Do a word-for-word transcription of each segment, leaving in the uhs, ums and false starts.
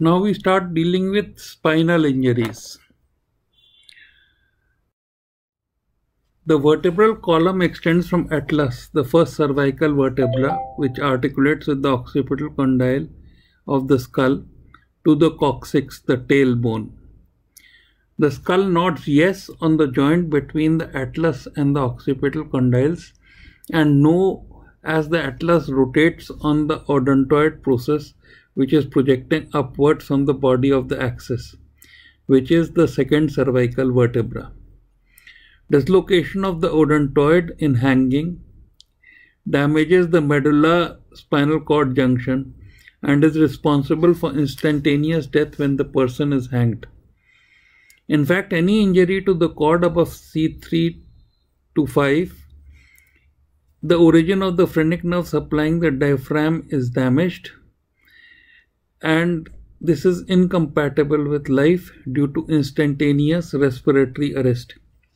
Now we start dealing with spinal injuries. The vertebral column extends from atlas, the first cervical vertebra, which articulates with the occipital condyle of the skull, to the coccyx, the tailbone. The skull nods yes on the joint between the atlas and the occipital condyles, and no as the atlas rotates on the odontoid process, which is projecting upwards from the body of the axis, which is the second cervical vertebra. Dislocation of the odontoid in hanging damages the medulla spinal cord junction and is responsible for instantaneous death when the person is hanged. In fact, any injury to the cord above C three to five, the origin of the phrenic nerve supplying the diaphragm is damaged, and this is incompatible with life due to instantaneous respiratory arrest.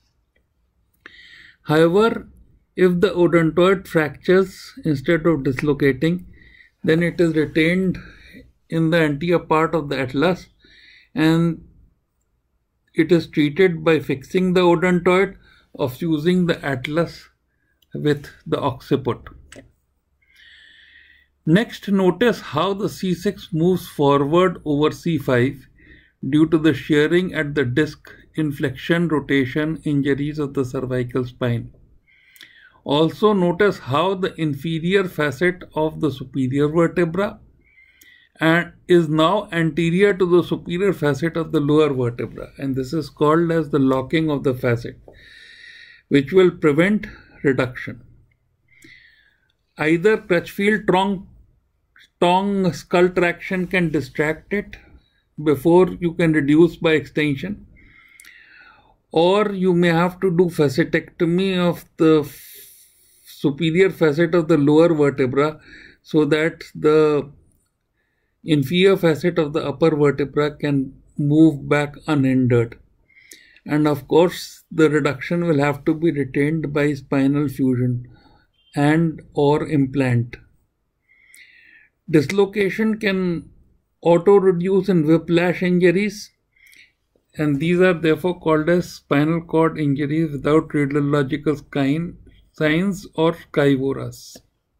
However, if the odontoid fractures instead of dislocating, then it is retained in the anterior part of the atlas, and it is treated by fixing the odontoid or fusing the atlas with the occiput. Next, notice how the C six moves forward over C five due to the shearing at the disc in flexion rotation injuries of the cervical spine. Also notice how the inferior facet of the superior vertebra and is now anterior to the superior facet of the lower vertebra, and this is called as the locking of the facet, which will prevent reduction. Either Crutchfield tong, tong skull traction can distract it before you can reduce by extension, or you may have to do facetectomy of the superior facet of the lower vertebra so that the inferior facet of the upper vertebra can move back unhindered. And of course, the reduction will have to be retained by spinal fusion and or implant. Dislocation can auto-reduce in whiplash injuries, and these are therefore called as spinal cord injuries without radiological signs or skyvoras.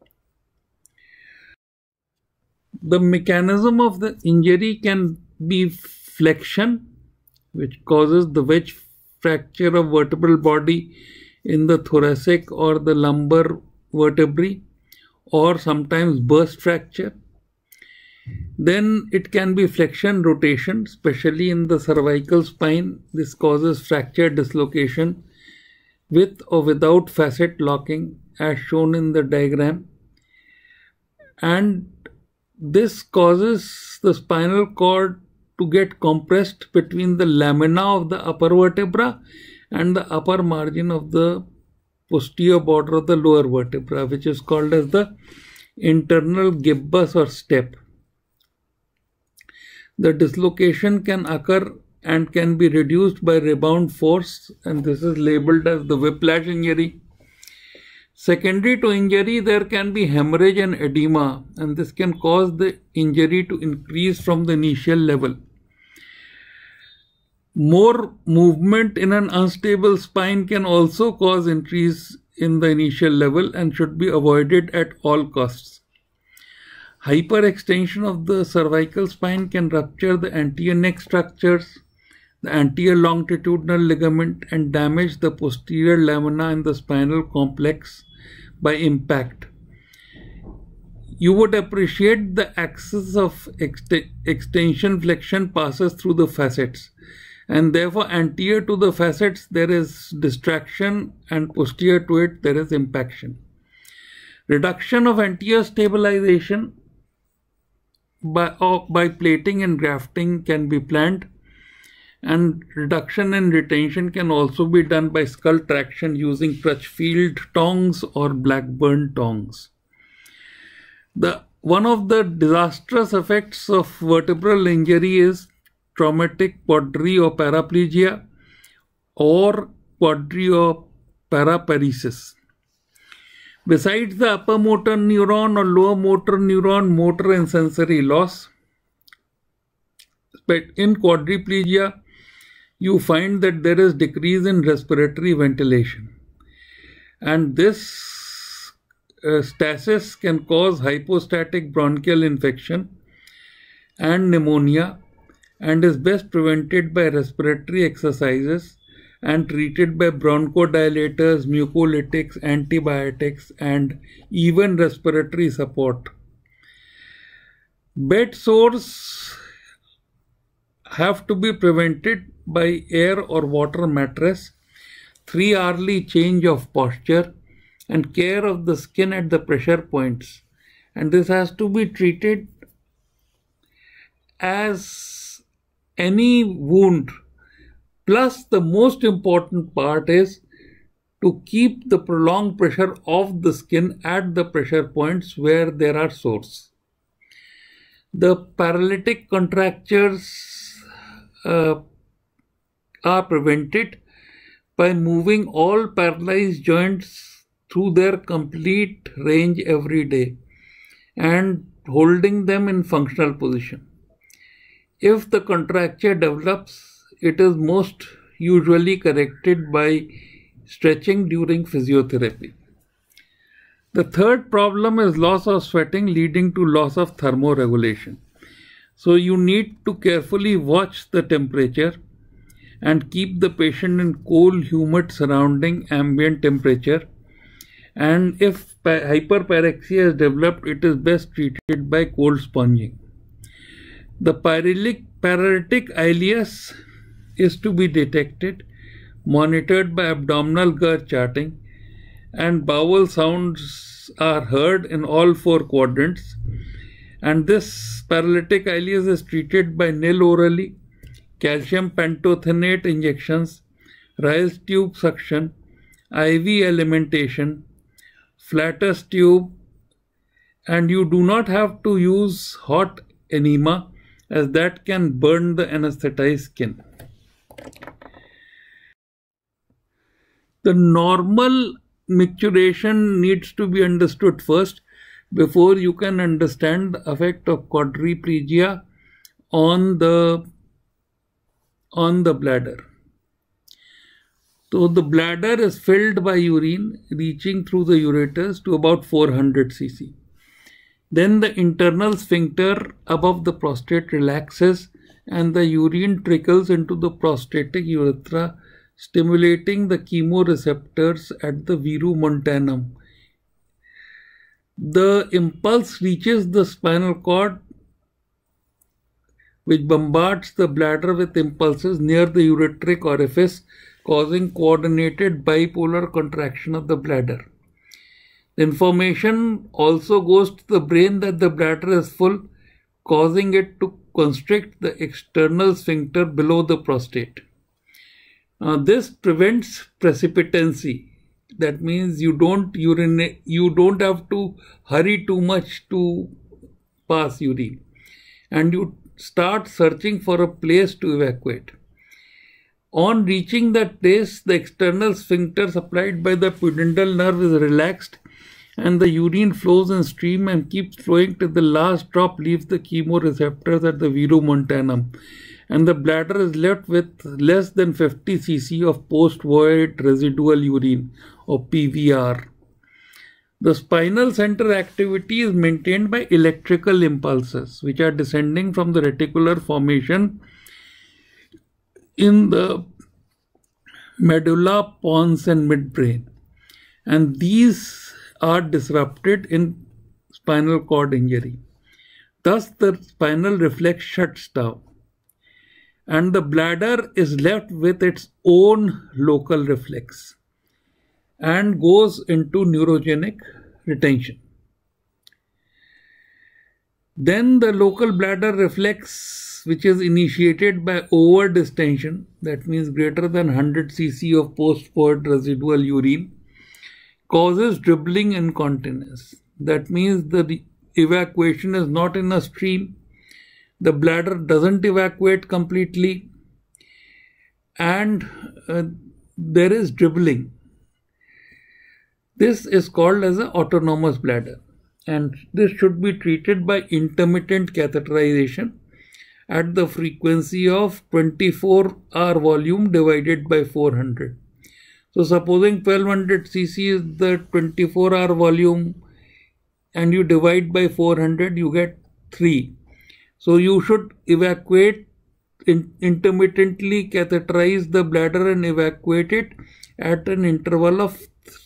The mechanism of the injury can be flexion, which causes the wedge fracture of vertebral body in the thoracic or the lumbar vertebrae, or sometimes burst fracture. Then it can be flexion rotation, especially in the cervical spine. This causes fracture dislocation with or without facet locking, as shown in the diagram. And this causes the spinal cord to get compressed between the lamina of the upper vertebra and the upper margin of the posterior border of the lower vertebra, which is called as the internal gibbus or step. The dislocation can occur and can be reduced by rebound force, and this is labeled as the whiplash injury. Secondary to injury, there can be hemorrhage and edema, and this can cause the injury to increase from the initial level. More movement in an unstable spine can also cause increase in the initial level and should be avoided at all costs. Hyperextension of the cervical spine can rupture the anterior neck structures, the anterior longitudinal ligament, and damage the posterior lamina in the spinal complex by impact. You would appreciate the axis of ext extension flexion passes through the facets, and therefore anterior to the facets there is distraction and posterior to it there is impaction. Reduction of anterior stabilization by, or by plating and grafting can be planned, and reduction and retention can also be done by skull traction using Crutchfield tongs or Blackburn tongs. The, one of the disastrous effects of vertebral injury is traumatic quadri or paraplegia, or quadri or parapareisis. Besides the upper motor neuron or lower motor neuron motor and sensory loss, in quadriplegia, you find that there is decrease in respiratory ventilation. And this uh, stasis can cause hypostatic bronchial infection and pneumonia, and is best prevented by respiratory exercises and treated by bronchodilators, mucolytics, antibiotics, and even respiratory support. Bed sores have to be prevented by air or water mattress, three hourly change of posture, and care of the skin at the pressure points. And this has to be treated as any wound. Plus, the most important part is to keep the prolonged pressure of the skin at the pressure points where there are sores. The paralytic contractures uh, are prevented by moving all paralyzed joints through their complete range every day and holding them in functional position. If the contracture develops, it is most usually corrected by stretching during physiotherapy. The third problem is loss of sweating leading to loss of thermoregulation. So you need to carefully watch the temperature and keep the patient in cool, humid surrounding ambient temperature. And if hyperpyrexia is developed, it is best treated by cold sponging. The paralytic ileus is to be detected, monitored by abdominal girth charting, and bowel sounds are heard in all four quadrants. And this paralytic ileus is treated by nil orally, calcium pantothenate injections, Rice tube suction, I V alimentation, flatus tube, and you do not have to use hot enema, as that can burn the anesthetized skin. The normal micturation needs to be understood first before you can understand the effect of quadriplegia on the on the bladder. So the bladder is filled by urine reaching through the ureters to about four hundred c c. Then the internal sphincter above the prostate relaxes and the urine trickles into the prostatic urethra, stimulating the chemoreceptors at the verumontanum. The impulse reaches the spinal cord, which bombards the bladder with impulses near the ureteric orifice, causing coordinated bipolar contraction of the bladder. The information also goes to the brain that the bladder is full, causing it to constrict the external sphincter below the prostate. Now, this prevents precipitancy. That means you don't urinate, you don't have to hurry too much to pass urine, and you start searching for a place to evacuate. On reaching that place, the external sphincter supplied by the pudendal nerve is relaxed, and the urine flows in stream and keeps flowing till the last drop leaves the chemoreceptors at the verumontanum, and the bladder is left with less than fifty c c of post-void residual urine, or P V R. The spinal center activity is maintained by electrical impulses, which are descending from the reticular formation in the medulla, pons, and midbrain, and these are disrupted in spinal cord injury. Thus, the spinal reflex shuts down, and the bladder is left with its own local reflex and goes into neurogenic retention. Then the local bladder reflex, which is initiated by over distension, that means greater than one hundred c c of post-void residual urine, causes dribbling incontinence. That means the evacuation is not in a stream, the bladder doesn't evacuate completely, and uh, there is dribbling. This is called as an autonomous bladder, and this should be treated by intermittent catheterization at the frequency of twenty-four hour volume divided by four hundred. So supposing twelve hundred c c is the twenty-four hour volume and you divide by four hundred, you get three. So you should evacuate, in, intermittently catheterize the bladder and evacuate it at an interval of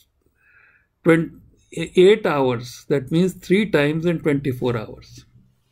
eight hours. That means three times in twenty-four hours.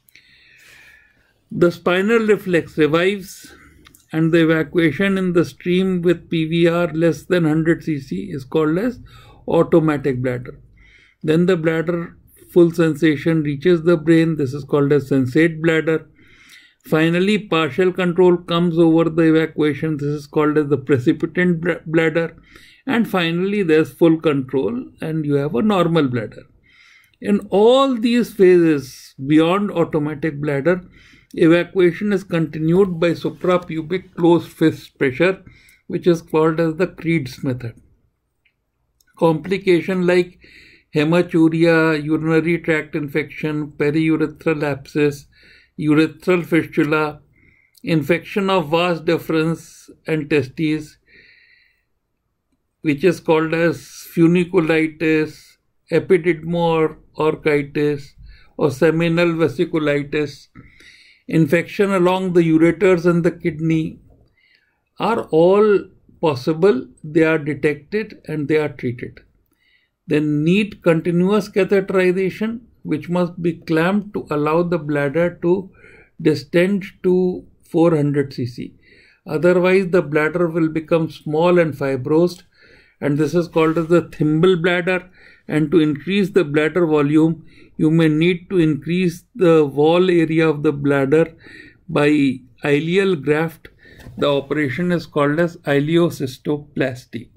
The spinal reflex revives and the evacuation in the stream with P V R less than one hundred c c is called as automatic bladder. Then the bladder full sensation reaches the brain. This is called as sensate bladder. Finally, partial control comes over the evacuation. This is called as the precipitant bladder. And finally, there's full control and you have a normal bladder. In all these phases beyond automatic bladder, evacuation is continued by suprapubic closed fist pressure, which is called as the Creed's method. Complication like hematuria, urinary tract infection, periurethral abscess, urethral fistula, infection of vas deferens and testes, which is called as funiculitis, epididmo-orchitis, or seminal vesiculitis, infection along the ureters and the kidney are all possible. They are detected and they are treated. Then need continuous catheterization, which must be clamped to allow the bladder to distend to four hundred c c. Otherwise, the bladder will become small and fibrosed, and this is called as the thimble bladder. And to increase the bladder volume, you may need to increase the wall area of the bladder by ileal graft. The operation is called as ileocystoplasty.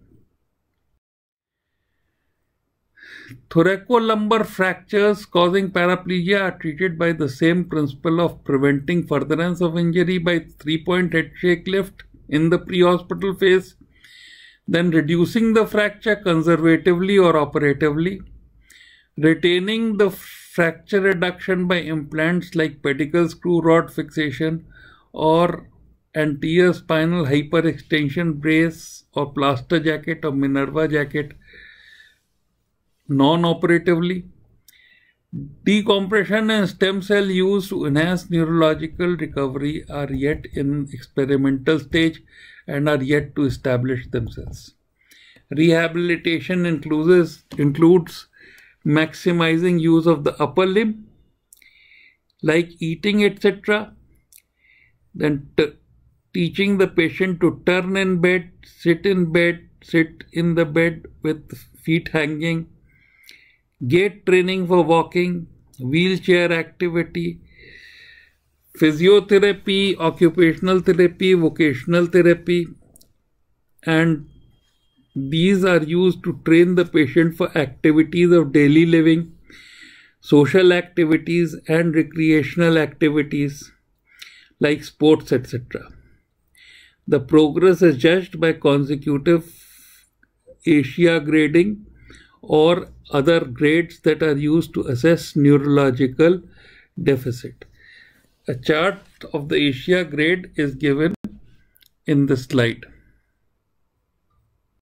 Thoracolumbar fractures causing paraplegia are treated by the same principle of preventing furtherance of injury by three-point head shake lift in the pre-hospital phase, then reducing the fracture conservatively or operatively, retaining the fracture reduction by implants like pedicle screw rod fixation or anterior spinal hyperextension brace or plaster jacket or Minerva jacket non-operatively. Decompression and stem cell use to enhance neurological recovery are yet in experimental stage and are yet to establish themselves. Rehabilitation includes, includes maximizing use of the upper limb, like eating, et cetera. Then teaching the patient to turn in bed, sit in bed, sit in the bed with feet hanging, gait training for walking, wheelchair activity, physiotherapy, occupational therapy, vocational therapy, and these are used to train the patient for activities of daily living, social activities and recreational activities like sports, et cetera. The progress is judged by consecutive ASIA grading or other grades that are used to assess neurological deficit. A chart of the ASIA grade is given in the slide.